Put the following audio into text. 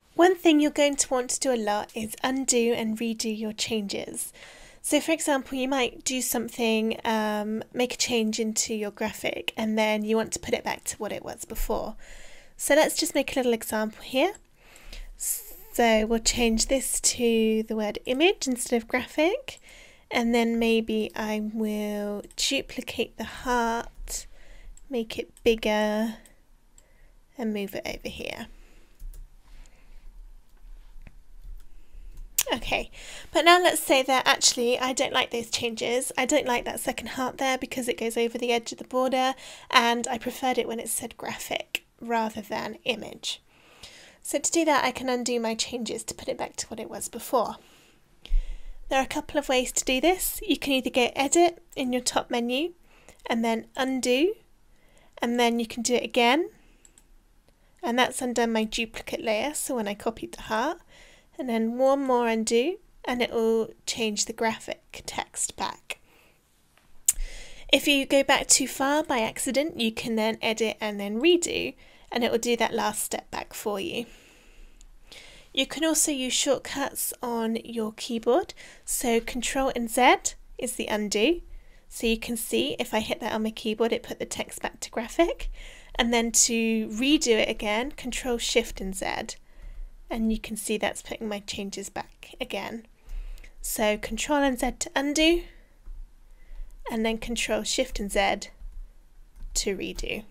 One thing you're going to want to do a lot is undo and redo your changes. So for example, you might do something, make a change into your graphic, and then you want to put it back to what it was before. So let's just make a little example here. So we'll change this to the word image instead of graphic, and then maybe I will duplicate the heart, make it bigger, and move it over here. Okay, but now let's say that actually I don't like those changes. I don't like that second heart there because it goes over the edge of the border, and I preferred it when it said graphic rather than image. So to do that, I can undo my changes to put it back to what it was before. There are a couple of ways to do this. You can either go Edit in your top menu and then Undo, and then you can do it again, and that's undone my duplicate layer, so when I copied the heart, and then one more undo, and it will change the graphic text back. If you go back too far by accident, you can then edit and then redo, and it will do that last step back for you. You can also use shortcuts on your keyboard, so Control and Z is the undo. So you can see if I hit that on my keyboard, it put the text back to graphic, and then to redo it again, Control Shift and Z. And you can see that's putting my changes back again. So Control and Z to undo, and then Control Shift and Z to redo.